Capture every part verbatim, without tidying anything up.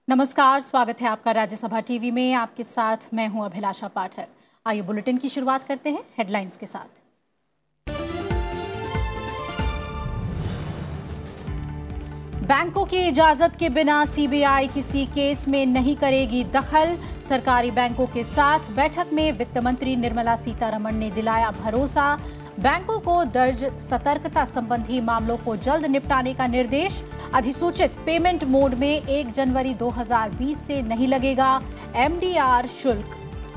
नमस्कार, स्वागत है आपका राज्यसभा टीवी में। आपके साथ मैं हूं अभिलाषा पाठक। आइए बुलेटिन की शुरुआत करते हैं हेडलाइंस के साथ। बैंकों की इजाजत के बिना सीबीआई किसी केस में नहीं करेगी दखल। सरकारी बैंकों के साथ बैठक में वित्त मंत्री निर्मला सीतारमण ने दिलाया भरोसा। बैंकों को दर्ज सतर्कता संबंधी मामलों को जल्द निपटाने का निर्देश। अधिसूचित पेमेंट मोड में एक जनवरी दो हज़ार बीस से नहीं लगेगा एमडीआर शुल्क।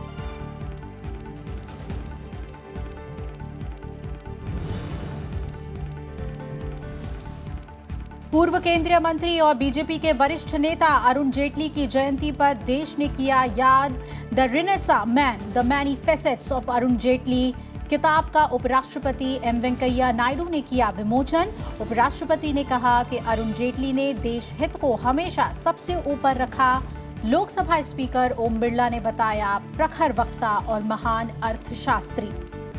पूर्व केंद्रीय मंत्री और बीजेपी के वरिष्ठ नेता अरुण जेटली की जयंती पर देश ने किया याद। The renaissance man, the many facets of Arun Jaitley किताब का उपराष्ट्रपति एम वेंकैया नायडू ने किया विमोचन। उपराष्ट्रपति ने कहा कि अरुण जेटली ने देश हित को हमेशा सबसे ऊपर रखा। लोकसभा स्पीकर ओम बिरला ने बताया प्रखर वक्ता और महान अर्थशास्त्री।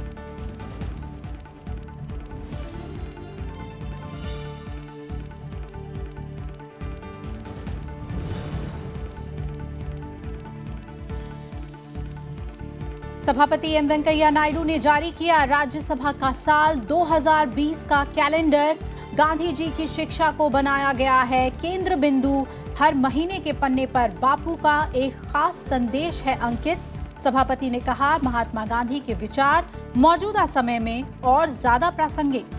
सभापति एम वेंकैया नायडू ने जारी किया राज्यसभा का साल दो हज़ार बीस का कैलेंडर। गांधी जी की शिक्षा को बनाया गया है केंद्र बिंदु। हर महीने के पन्ने पर बापू का एक खास संदेश है अंकित। सभापति ने कहा महात्मा गांधी के विचार मौजूदा समय में और ज्यादा प्रासंगिक।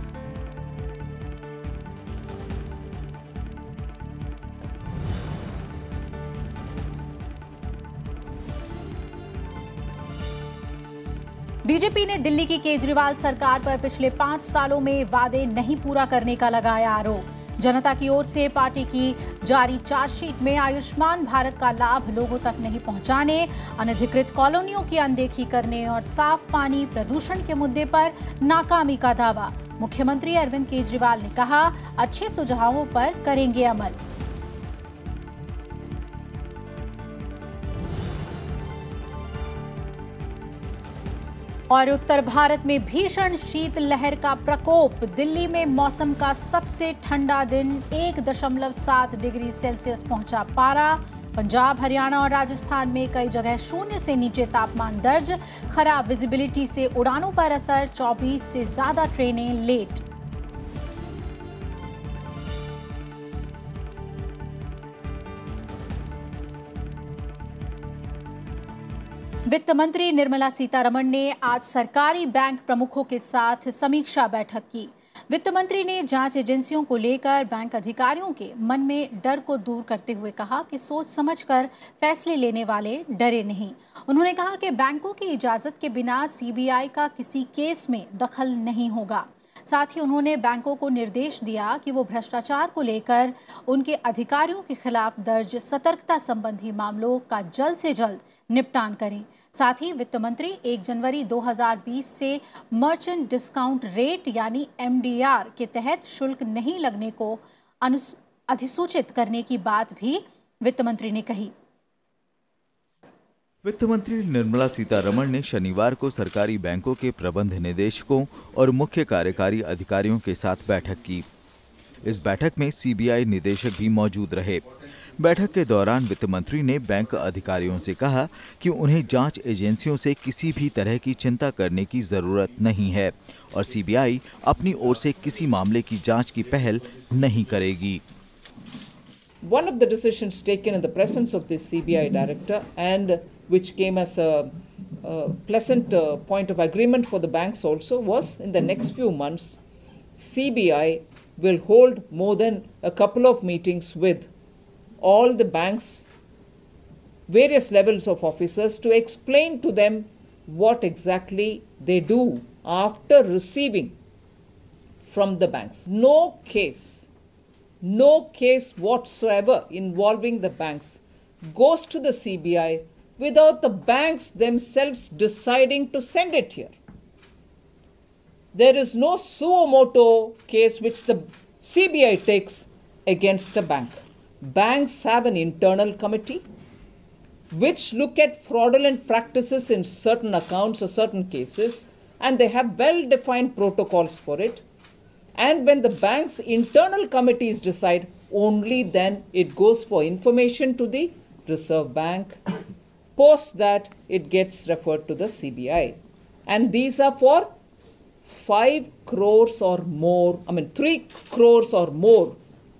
बीजेपी ने दिल्ली की केजरीवाल सरकार पर पिछले पांच सालों में वादे नहीं पूरा करने का लगाया आरोप। जनता की ओर से पार्टी की जारी चार्जशीट में आयुष्मान भारत का लाभ लोगों तक नहीं पहुंचाने, अनधिकृत कॉलोनियों की अनदेखी करने और साफ पानी प्रदूषण के मुद्दे पर नाकामी का दावा। मुख्यमंत्री अरविंद केजरीवाल ने कहा अच्छे सुझावों पर करेंगे अमल। और उत्तर भारत में भीषण शीतलहर का प्रकोप। दिल्ली में मौसम का सबसे ठंडा दिन, एक दशमलव सात डिग्री सेल्सियस पहुंचा पारा। पंजाब, हरियाणा और राजस्थान में कई जगह शून्य से नीचे तापमान दर्ज। खराब विजिबिलिटी से उड़ानों पर असर, चौबीस से ज्यादा ट्रेनें लेट। वित्त मंत्री निर्मला सीतारमण ने आज सरकारी बैंक प्रमुखों के साथ समीक्षा बैठक की। वित्त मंत्री ने जांच एजेंसियों को लेकर बैंक अधिकारियों के मन में डर को दूर करते हुए कहा कि सोच समझकर फैसले लेने वाले डरे नहीं। उन्होंने कहा कि बैंकों की इजाजत के बिना सीबीआई का किसी केस में दखल नहीं होगा। साथ ही उन्होंने बैंकों को निर्देश दिया कि वो भ्रष्टाचार को लेकर उनके अधिकारियों के खिलाफ दर्ज सतर्कता संबंधी मामलों का जल्द से जल्द निपटान करें। साथ ही वित्त मंत्री एक जनवरी दो हज़ार बीस से मर्चेंट डिस्काउंट रेट यानी एमडीआर के तहत शुल्क नहीं लगने को अधिसूचित करने की बात भी वित्त मंत्री ने कही। वित्त मंत्री निर्मला सीतारमण ने शनिवार को सरकारी बैंकों के प्रबंध निदेशकों और मुख्य कार्यकारी अधिकारियों के साथ बैठक की। इस बैठक में सीबीआई निदेशक भी मौजूद रहे। बैठक के दौरान वित्त मंत्री ने बैंक अधिकारियों से कहा कि उन्हें जांच एजेंसियों से किसी भी तरह की चिंता करने की जरूरत नहीं है और सीबीआई अपनी ओर से किसी मामले की जांच की पहल नहीं करेगी। One of the decisions taken in the presence of the C B I director and which came as a, a pleasant uh, point of agreement for the banks also was in the next few months C B I will hold more than a couple of meetings with all the banks, various levels of officers to explain to them what exactly they do after receiving from the banks. No case No case whatsoever involving the banks goes to the C B I without the banks themselves deciding to send it here. There is no suo motu case which the C B I takes against a bank. Banks have an internal committee which look at fraudulent practices in certain accounts or certain cases, and they have well-defined protocols for it. And when the bank's internal committees decide, only then it goes for information to the Reserve Bank. Post that, it gets referred to the C B I. And these are for five crores or more, I mean three crores or more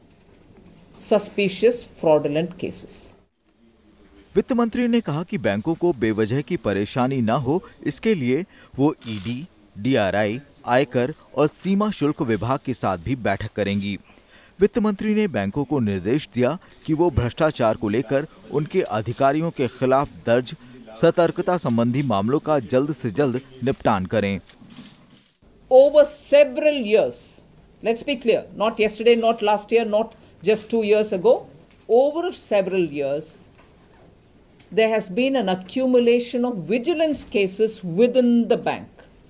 suspicious fraudulent cases. वित्त मंत्री ने कहा कि बैंकों को बेवजह की परेशानी न हो, इसके लिए वो ईडी, डीआरआई, आयकर और सीमा शुल्क विभाग के साथ भी बैठक करेंगी। वित्त मंत्री ने बैंकों को निर्देश दिया कि वो भ्रष्टाचार को लेकर उनके अधिकारियों के खिलाफ दर्ज सतर्कता संबंधी मामलों का जल्द से जल्द निपटान करें। Over several years, let's be clear, not yesterday, not last year, not just two years ago, over several years, there has been an accumulation of vigilance cases within the bank,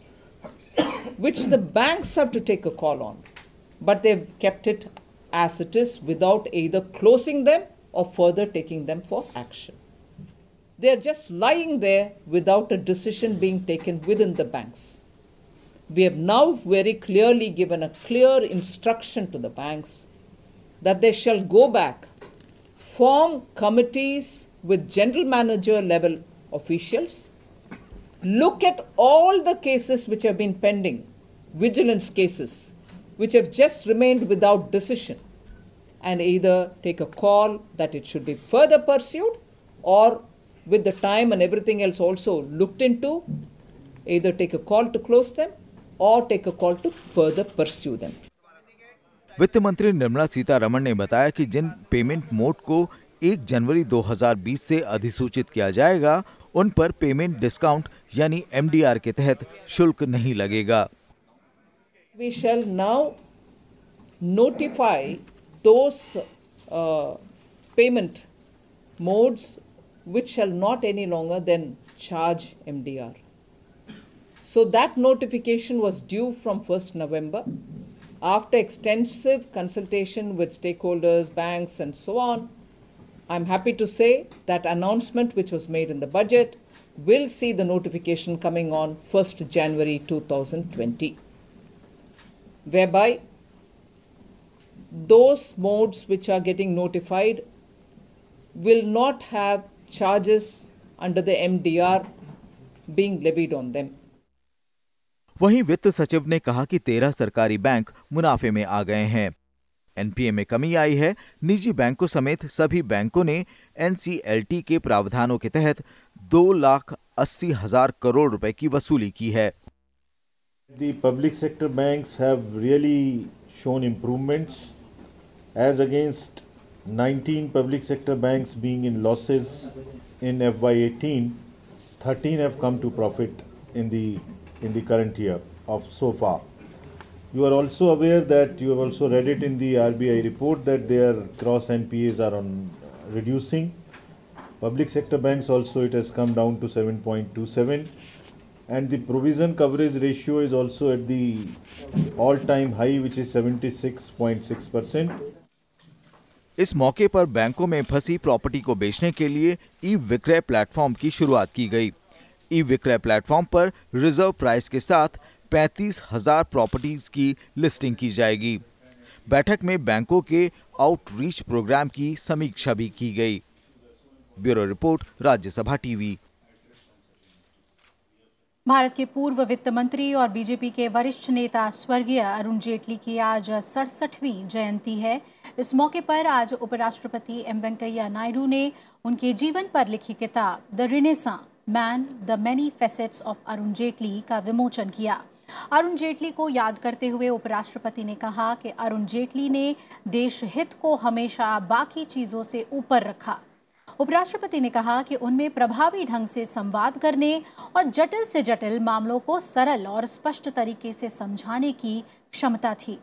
which the banks have to take a call on, but they've kept it as it is without either closing them or further taking them for action. They're just lying there without a decision being taken within the banks. We have now very clearly given a clear instruction to the banks that they shall go back, form committees with general manager level officials, look at all the cases which have been pending, vigilance cases, which have just remained without decision, and either take a call that it should be further pursued, or with the time and everything else also looked into, either take a call to close them or take a call to further pursue them. वित्त मंत्री निर्मला सीतारमण ने बताया कि जिन payment mode को एक जनवरी दो हज़ार बीस से अधिसूचित किया जाएगा, उन पर पेमेंट डिस्काउंट यानी एमडीआर के तहत शुल्क नहीं लगेगा। We shall now notify those uh, payment modes which shall not any longer then charge M D R. So that notification was due from first November. After extensive consultation with stakeholders, banks and so on, I'm happy to say that announcement which was made in the budget will see the notification coming on first January two thousand twenty, whereby those modes which are getting notified will not have charges under the M D R being levied on them. वहीं वित्त सचिव ने कहा कि तेरह सरकारी bank मुनाफे में आ गए हैं। एनपीए में कमी आई है। निजी बैंकों समेत सभी बैंकों ने एनसीएलटी के प्रावधानों के तहत दो लाख अस्सी हजार करोड़ रुपए की वसूली की है। The public sector banks have really shown improvements, as against nineteen public sector banks being in losses in F Y eighteen, thirteen have come to profit in the in the current year of so far. You are also aware that you have also read it in the R B I report that their gross N P As are on reducing. Public sector banks also, it has come down to seven point two seven, and the provision coverage ratio is also at the all-time high, which is seventy-six point six percent. इस मौके पर बैंकों में फंसी property को बेचने के लिए ई विक्रय प्लेटफॉर्म की शुरुआत की गई। ई विक्रय प्लेटफॉर्म पर रिजर्व प्राइस के साथ पैंतीस हजार प्रॉपर्टीज की लिस्टिंग की जाएगी। बैठक में बैंकों के आउटरीच प्रोग्राम की समीक्षा भी की गई। Bureau report, Rajya Sabha TV. Bharat के पूर्व वित्त मंत्री और बीजेपी के वरिष्ठ नेता स्वर्गीय अरुण जेटली की आज सड़सठवीं जयंती है। इस मौके पर आज उपराष्ट्रपति एम वेंकैया नायडू ने उनके जीवन पर लिखी किताब the renaissance man the many facets of Arun Jaitley का विमोचन किया। अरुण जेटली को याद करते हुए उपराष्ट्रपति ने कहा कि अरुण जेटली ने देश हित को हमेशा बाकी चीजों से ऊपर रखा। उपराष्ट्रपति ने कहा कि उनमें प्रभावी ढंग से संवाद करने और जटिल से जटिल मामलों को सरल और स्पष्ट तरीके से समझाने की क्षमता थी।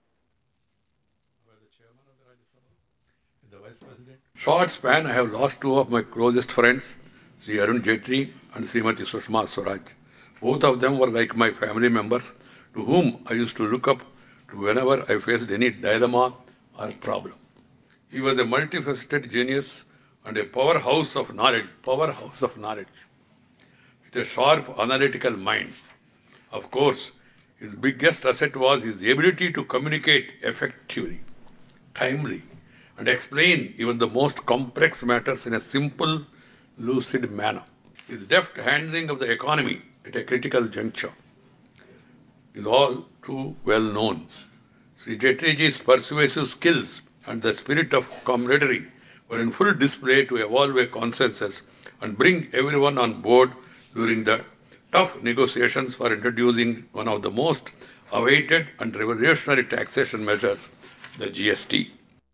Short span, I have lost two of my closest friends, Sri Arun Jetli and Srimati Sushma Swaraj. Both of them were like my family members, to whom I used to look up to whenever I faced any dilemma or problem. He was a multifaceted genius and a powerhouse of knowledge, powerhouse of knowledge, with a sharp analytical mind. Of course, his biggest asset was his ability to communicate effectively, timely, and explain even the most complex matters in a simple, lucid manner. His deft handling of the economy at a critical juncture is all too well known. Sri Jaitleyji's persuasive skills and the spirit of camaraderie were in full display to evolve a consensus and bring everyone on board during the tough negotiations for introducing one of the most awaited and revolutionary taxation measures, the G S T.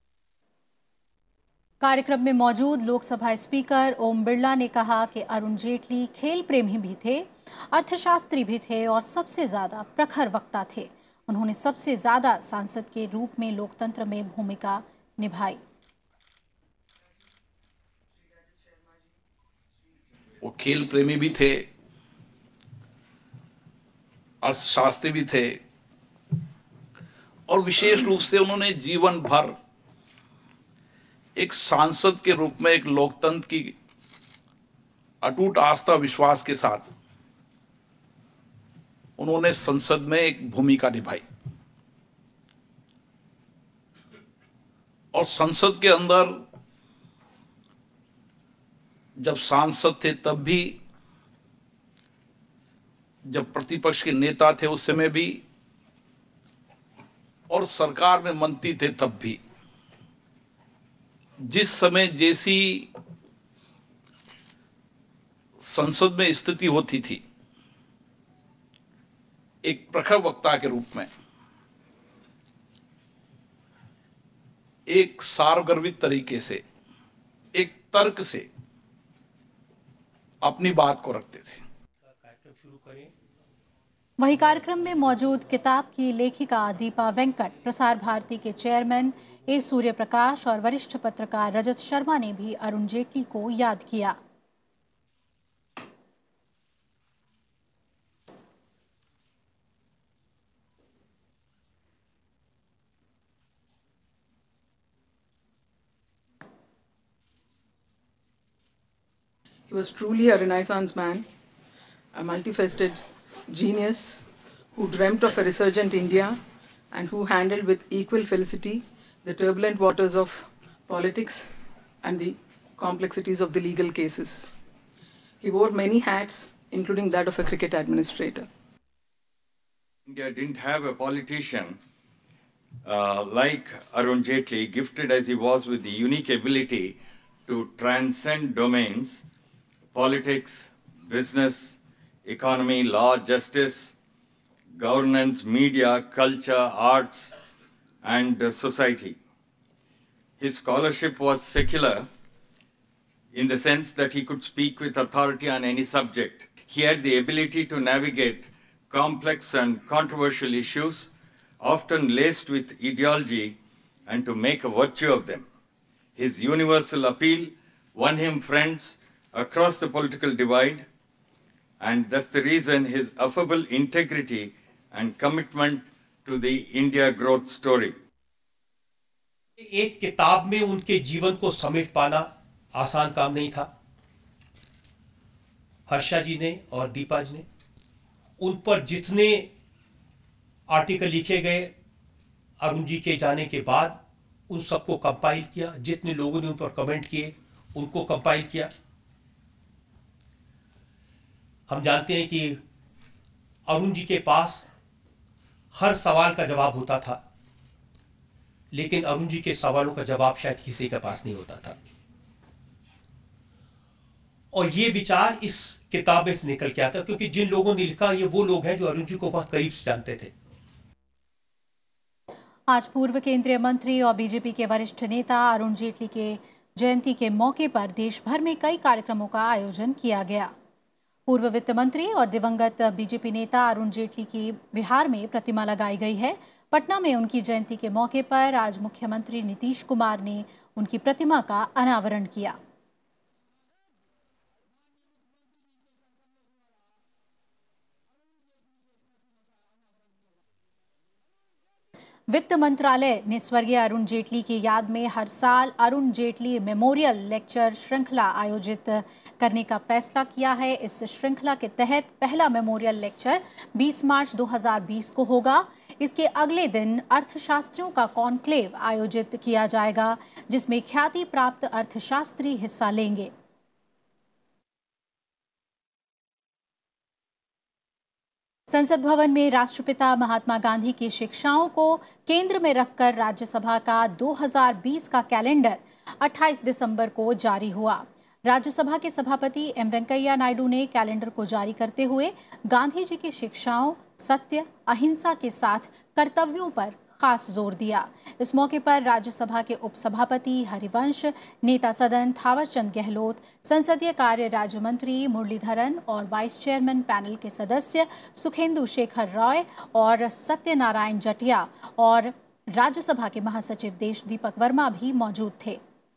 कार्यक्रम में मौजूद Lok Sabha speaker Om Birla ने कहा कि अरुण जेटली खेल प्रेमी भी थे, अर्थशास्त्री भी थे और सबसे ज्यादा प्रखर वक्ता थे। उन्होंने सबसे ज्यादा सांसद के रूप में लोकतंत्र में भूमिका निभाई। वो खेल प्रेमी भी थे, अर्थशास्त्री भी थे और विशेष रूप से उन्होंने जीवन भर एक सांसद के रूप में एक लोकतंत्र की अटूट आस्था विश्वास के साथ उन्होंने संसद में एक भूमिका निभाई और संसद के अंदर जब सांसद थे तब भी, जब प्रतिपक्ष के नेता थे उस समय भी और सरकार में मंत्री थे तब भी, जिस समय जैसी संसद में स्थिति होती थी, एक प्रखर वक्ता के रूप में एक सार्वगर्भित तरीके से, एक तर्क से अपनी बात को रखते थे। वहीं कार्यक्रम में मौजूद किताब की लेखिका दीपा वेंकट, प्रसार भारती के चेयरमैन ए सूर्य प्रकाश और वरिष्ठ पत्रकार रजत शर्मा ने भी अरुण जेटली को याद किया। He was truly a Renaissance man, a multifaceted genius who dreamt of a resurgent India and who handled with equal felicity the turbulent waters of politics and the complexities of the legal cases. He wore many hats, including that of a cricket administrator. India didn't have a politician uh, like Arun Jaitley, gifted as he was with the unique ability to transcend domains, politics, business, economy, law, justice, governance, media, culture, arts, and uh, society. His scholarship was secular in the sense that he could speak with authority on any subject. He had the ability to navigate complex and controversial issues, often laced with ideology, and to make a virtue of them. His universal appeal won him friends across the political divide, and that's the reason his affable integrity and commitment to the India growth story. एक किताब में उनके जीवन को समेट पाना आसान काम नहीं था। हर्षा जी ने और दीपा जी ने उन पर जितने आर्टिकल लिखे गए अरुण जी के जाने के बाद उन सबको कंपाइल किया, जितने लोगों ने उन पर कमेंट किए उनको कंपाइल किया। हम जानते हैं कि अरुण जी के पास हर सवाल का जवाब होता था, लेकिन अरुण जी के सवालों का जवाब शायद किसी के पास नहीं होता था। और ये विचार इस किताब में से निकल के आता, क्योंकि जिन लोगों ने लिखा ये वो लोग हैं जो अरुण जी को बहुत करीब से जानते थे। आज पूर्व केंद्रीय मंत्री और बीजेपी के वरिष्ठ नेता अरुण जेटली के जयंती के मौके पर देश भर में कई कार्यक्रमों का आयोजन किया गया। पूर्व वित्त मंत्री और दिवंगत बीजेपी नेता अरुण जेटली की बिहार में प्रतिमा लगाई गई है। पटना में उनकी जयंती के मौके पर आज मुख्यमंत्री नीतीश कुमार ने उनकी प्रतिमा का अनावरण किया। वित्त मंत्रालय ने स्वर्गीय अरुण जेटली की याद में हर साल अरुण जेटली मेमोरियल लेक्चर श्रृंखला आयोजित करने का फैसला किया है। इस श्रृंखला के तहत पहला मेमोरियल लेक्चर बीस मार्च दो हज़ार बीस को होगा। इसके अगले दिन अर्थशास्त्रियों का कॉन्क्लेव आयोजित किया जाएगा, जिसमें ख्याति प्राप्त अर्थशास्त्री हिस्सा लेंगे। संसद भवन में राष्ट्रपिता महात्मा गांधी की शिक्षाओं को केंद्र में रखकर राज्यसभा का दो हज़ार बीस का कैलेंडर अट्ठाईस दिसंबर को जारी हुआ। राज्यसभा के सभापति एम वेंकैया नायडू ने कैलेंडर को जारी करते हुए गांधी जी की शिक्षाओं, सत्य, अहिंसा के साथ कर्तव्यों पर खास जोर दिया। इस मौके पर राज्यसभा के उपसभापति हरिवंश, नेता सदन थावरचंद गहलोत, संसदीय कार्य राज्य मंत्री मुरलीधरन और वाइस चेयरमैन पैनल के सदस्य सुखेंदु शेखर रॉय और सत्यनारायण जटिया और राज्यसभा के महासचिव देश दीपक वर्मा भी मौजूद थे।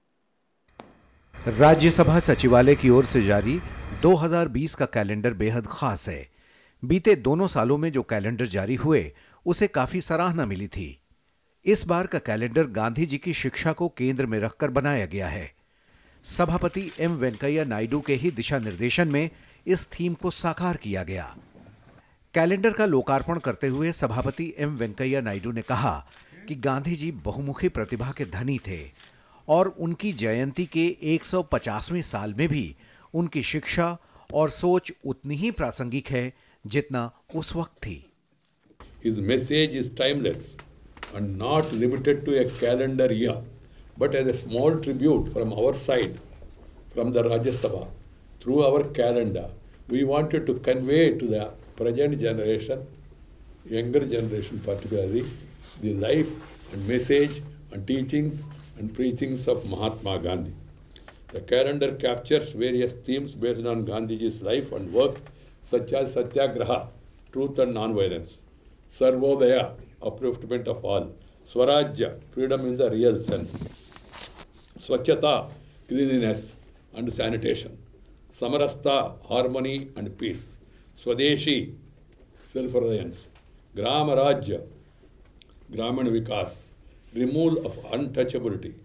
राज्यसभा सचिवालय की ओर से जारी दो हज़ार बीस का कैलेंडर बेहद खास है। बीते दोनों सालों में जो कैलेंडर जारी हुए उसे काफी सराहना मिली थी। इस बार का कैलेंडर गांधी जी की शिक्षा को केंद्र में रखकर बनाया गया है। सभापति एम वेंकैया नायडू के ही दिशा निर्देशन में इस थीम को साकार किया गया। कैलेंडर का लोकार्पण करते हुए सभापति एम वेंकैया नायडू ने कहा कि गांधी जी बहुमुखी प्रतिभा के धनी थे और उनकी जयंती के एक सौ पचासवें साल में भी उनकी शिक्षा और सोच उतनी ही प्रासंगिक है जितना उस वक्त थी। His message is timeless and not limited to a calendar year, but as a small tribute from our side, from the Rajya Sabha, through our calendar, we wanted to convey to the present generation, younger generation particularly, the life and message and teachings and preachings of Mahatma Gandhi. The calendar captures various themes based on Gandhiji's life and work, such as Satyagraha, truth and non-violence, Sarvodaya, upliftment of all, Swarajya, freedom in the real sense, Swachhata, cleanliness and sanitation, Samarastha, harmony and peace, Swadeshi, self-reliance, Grama Rajya, Graman Vikas, removal of untouchability,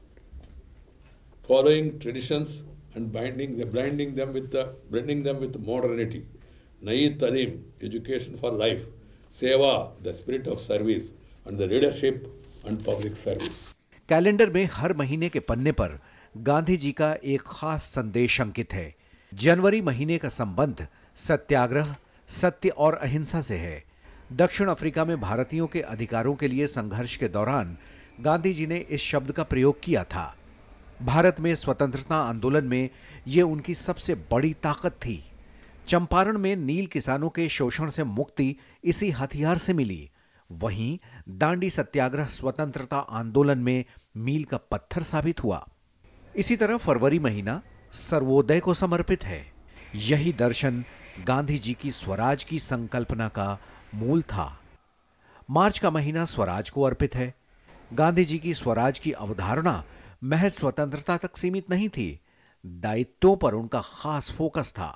following traditions and binding them, blending them with the, blending them with modernity, Nayi Talim, education for life, Seva, the spirit of service, and the leadership and public service. Calendar में हर महीने के पन्ने पर गांधी जी का एक खास संदेश अंकित है। जनवरी महीने का संबंध सत्याग्रह, सत्य और अहिंसा से है। दक्षिण अफ्रीका में भारतीयों के अधिकारों के लिए संघर्ष के दौरान गांधी जी ने इस शब्द का प्रयोग किया था। भारत में स्वतंत्रता आंदोलन में ये उनकी सबसे बड़ी ताकत थी। चंपारण में नील किसानों के शोषण से मुक्ति इसी हथियार से मिली। वहीं दांडी सत्याग्रह स्वतंत्रता आंदोलन में मील का पत्थर साबित हुआ। इसी तरह फरवरी महीना सर्वोदय को समर्पित है। यही दर्शन गांधी जी की स्वराज की संकल्पना का मूल था। मार्च का महीना स्वराज को अर्पित है। गांधी जी की स्वराज की अवधारणा महज स्वतंत्रता तक सीमित नहीं थी, दायित्वों पर उनका खास फोकस था।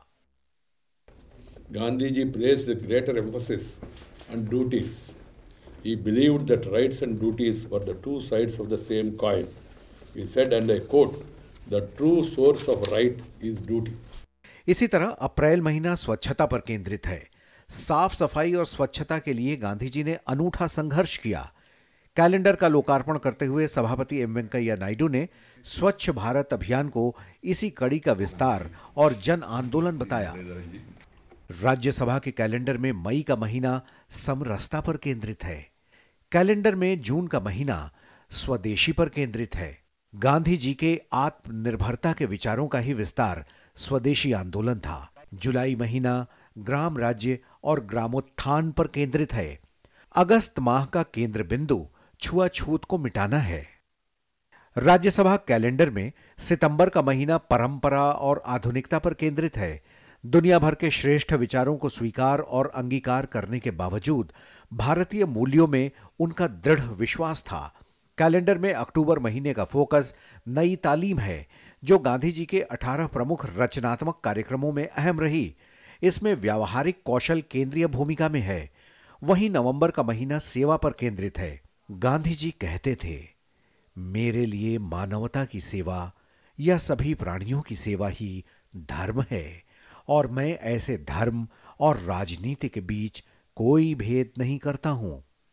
Gandhi ji placed a greater emphasis on duties. He believed that rights and duties were the two sides of the same coin. He said, and I quote, the true source of right is duty. इसी तरह अप्रैल महीना स्वच्छता पर केंद्रित है। साफ सफाई और स्वच्छता के लिए गांधी जी ने अनूठा संघर्ष किया। कैलेंडर का लोकार्पण करते हुए सभापति एम वेंकैया नायडू ने स्वच्छ भारत अभियान को इसी कड़ी का विस्तार और जन आंदोलन बताया। राज्यसभा के कैलेंडर में मई का महीना समरसता पर केंद्रित है। कैलेंडर में जून का महीना स्वदेशी पर केंद्रित है। गांधी जी के आत्मनिर्भरता के विचारों का ही विस्तार स्वदेशी आंदोलन था। जुलाई महीना ग्राम राज्य और ग्रामोत्थान पर केंद्रित है। अगस्त माह का केंद्र बिंदु छुआछूत को मिटाना है। राज्यसभा कैलेंडर में सितंबर का महीना परंपरा और आधुनिकता पर केंद्रित है। दुनिया भर के श्रेष्ठ विचारों को स्वीकार और अंगीकार करने के बावजूद भारतीय मूल्यों में उनका दृढ़ विश्वास था। कैलेंडर में अक्टूबर महीने का फोकस नई तालीम है, जो गांधी जी के अठारह प्रमुख रचनात्मक कार्यक्रमों में अहम रही। इसमें व्यावहारिक कौशल केंद्रीय भूमिका में है। वहीं नवंबर का महीना सेवा पर केंद्रित है। गांधी जी कहते थे, मेरे लिए मानवता की सेवा या सभी प्राणियों की सेवा ही धर्म है और मैं ऐसे धर्म और राजनीति के बीच कोई भेद नहीं करता हूं।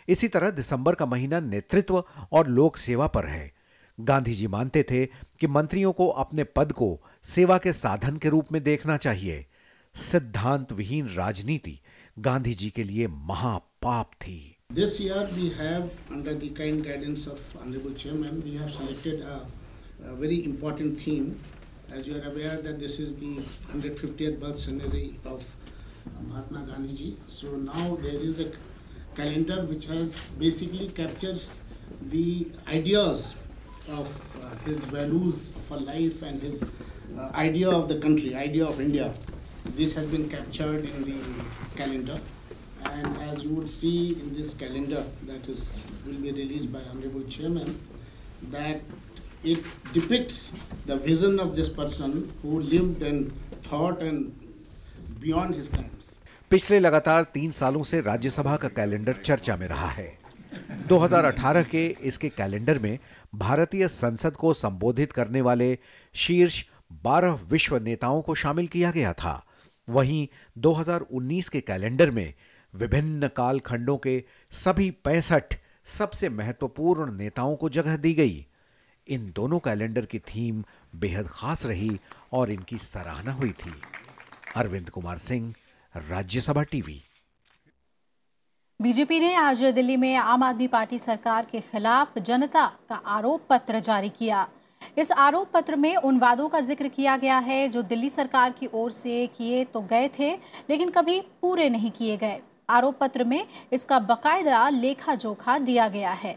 इसी तरह दिसंबर का महीना नेतृत्व और लोक सेवा पर है। गांधी जी मानते थे कि मंत्रियों को अपने पद को सेवा के साधन के रूप में देखना चाहिए। सिद्धांत विहीन राजनीति गांधी जी के लिए महापाप थी। This year we have, under the kind guidance of Honorable Chairman, we have selected a, a very important theme. As you are aware that this is the one hundred fiftieth birth centenary of Mahatma Gandhi ji. So now there is a calendar which has basically captures the ideas of uh, his values for life and his uh, idea of the country, idea of India. This has been captured in the calendar, and as you would see in this calendar that is will be released by Honorable Chairman, that it depicts the vision of this person who lived and thought and beyond his times. पिछले लगातार तीन सालों से राज्यसभा का calendar चर्चा में रहा है। दो हज़ार अठारह के इसके कैलेंडर में भारतीय संसद को संबोधित करने वाले शीर्ष बारह विश्व नेताओं को शामिल किया गया था। वहीं दो हज़ार उन्नीस के कैलेंडर में विभिन्न कालखंडों के सभी पैंसठ सबसे महत्वपूर्ण नेताओं को जगह दी गई। इन दोनों कैलेंडर की थीम बेहद खास रही और इनकी सराहना हुई थी। अरविंद कुमार सिंह, राज्यसभा टीवी। बीजेपी ने आज दिल्ली में आम आदमी पार्टी सरकार के खिलाफ जनता का आरोप पत्र जारी किया। इस आरोप पत्र में उन वादों का जिक्र किया गया है जो दिल्ली सरकार की ओर से किए तो गए थे लेकिन कभी पूरे नहीं किए गए। आरोप पत्र में इसका बकायदा लेखा जोखा दिया गया है।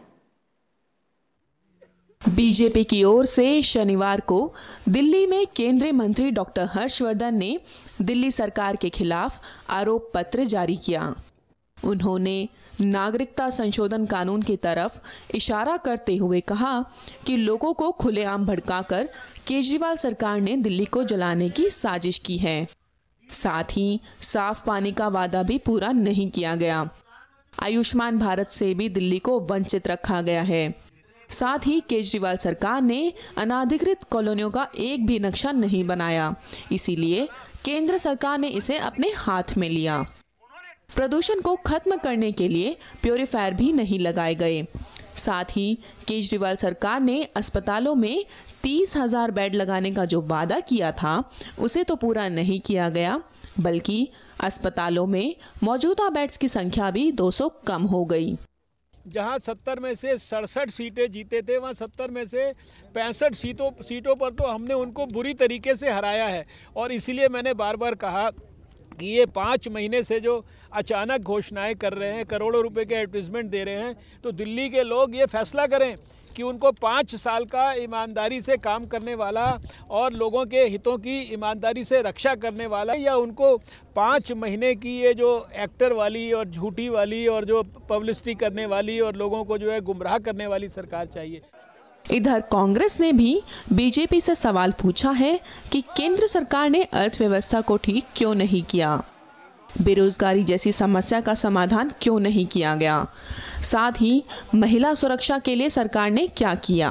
बीजेपी की ओर से शनिवार को दिल्ली में केंद्रीय मंत्री डॉक्टर हर्षवर्धन ने दिल्ली सरकार के खिलाफ आरोप पत्र जारी किया। उन्होंने नागरिकता संशोधन कानून की तरफ इशारा करते हुए कहा कि लोगों को खुलेआम भड़काकर केजरीवाल सरकार ने दिल्ली को जलाने की साजिश की है। साथ ही साफ पानी का वादा भी पूरा नहीं किया गया। आयुष्मान भारत से भी दिल्ली को वंचित रखा गया है। साथ ही केजरीवाल सरकार ने अनाधिकृत कॉलोनियों का एक भी नक्शा नहीं बनाया, इसीलिए केंद्र सरकार ने इसे अपने हाथ में लिया। प्रदूषण को खत्म करने के लिए प्यूरिफायर भी नहीं लगाए गए। साथ ही केजरीवाल सरकार ने अस्पतालों में तीस हजार बेड लगाने का जो वादा किया था उसे तो पूरा नहीं किया गया, बल्कि अस्पतालों में मौजूदा बेड्स की संख्या भी दो सौ कम हो गई। जहां सत्तर में से सड़सठ सीटें जीते थे, वहां सत्तर में से पैंसठ सीटों सीटों पर तो हमने उनको बुरी तरीके से हराया है। और इसीलिए मैंने बार बार कहा कि ये पाँच महीने से जो अचानक घोषणाएं कर रहे हैं, करोड़ों रुपए के एडवर्टीजमेंट दे रहे हैं, तो दिल्ली के लोग ये फैसला करें कि उनको पाँच साल का ईमानदारी से काम करने वाला और लोगों के हितों की ईमानदारी से रक्षा करने वाला, या उनको पाँच महीने की ये जो एक्टर वाली और झूठी वाली और जो पब्लिसिटी करने वाली और लोगों को जो है गुमराह करने वाली सरकार चाहिए। इधर कांग्रेस ने भी बीजेपी से सवाल पूछा है कि केंद्र सरकार ने अर्थव्यवस्था को ठीक क्यों नहीं किया, बेरोजगारी जैसी समस्या का समाधान क्यों नहीं किया गया, साथ ही महिला सुरक्षा के लिए सरकार ने क्या किया।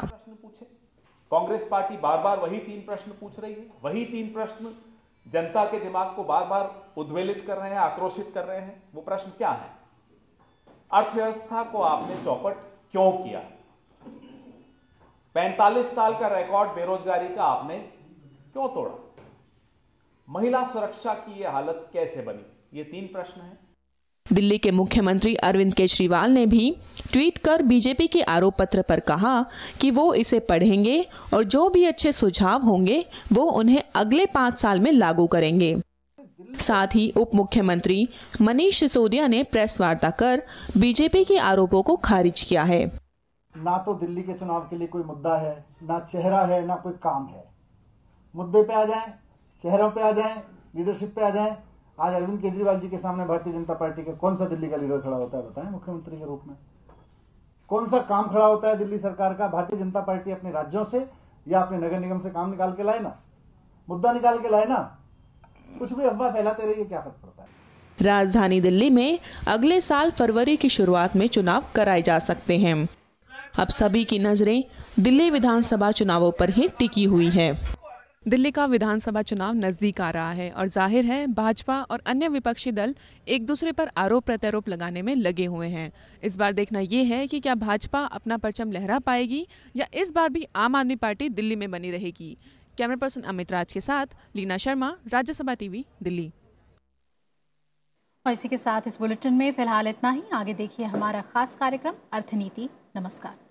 कांग्रेस पार्टी बार बार वही तीन प्रश्न पूछ रही है, वही तीन प्रश्न जनता के दिमाग को बार बार उद्वेलित कर रहे हैं, आक्रोशित कर रहे हैं। वो प्रश्न क्या है? अर्थव्यवस्था को आपने चौपट क्यों किया? पैंतालीस साल का रिकॉर्ड बेरोजगारी का आपने क्यों तोड़ा? महिला सुरक्षा की यह हालत कैसे बनी? ये तीन प्रश्न हैं। दिल्ली के मुख्यमंत्री अरविंद केजरीवाल ने भी ट्वीट कर बीजेपी के आरोप पत्र पर कहा कि वो इसे पढ़ेंगे और जो भी अच्छे सुझाव होंगे वो उन्हें अगले पाँच साल में लागू करेंगे। साथ ही उप मुख्यमंत्री मनीष सिसोदिया ने प्रेस वार्ता कर बीजेपी के आरोपों को खारिज किया है। ना तो दिल्ली के चुनाव के लिए कोई मुद्दा है, ना चेहरा है, ना कोई काम है। मुद्दे पे आ जाएं, चेहरों पे आ जाएं, लीडरशिप पे आ जाएं। आज अरविंद केजरीवाल जी के सामने भारतीय जनता पार्टी के कौन सा दिल्ली का लीडर खड़ा होता है बताएं? मुख्यमंत्री के रूप में कौन सा काम खड़ा होता है दिल्ली सरकार का? भारतीय जनता पार्टी अपने राज्यों से या अपने नगर निगम से काम निकाल के लाए ना, मुद्दा निकाल के लाए ना। कुछ भी अफवाह फैलाते रहिए, क्या फर्क पड़ता है। राजधानी दिल्ली में अगले साल फरवरी की शुरुआत में चुनाव कराए जा सकते हैं। अब सभी की नजरें दिल्ली विधानसभा चुनावों पर ही टिकी हुई है। दिल्ली का विधानसभा चुनाव नजदीक आ रहा है और जाहिर है भाजपा और अन्य विपक्षी दल एक दूसरे पर आरोप प्रत्यारोप लगाने में लगे हुए हैं। इस बार देखना ये है कि क्या भाजपा अपना परचम लहरा पाएगी या इस बार भी आम आदमी पार्टी दिल्ली में बनी रहेगी। कैमरा पर्सन अमित राज के साथ लीना शर्मा, राज्यसभा टीवी, दिल्ली। और इसी के साथ इस बुलेटिन में फिलहाल इतना ही। आगे देखिए हमारा खास कार्यक्रम अर्थनीति। नमस्कार।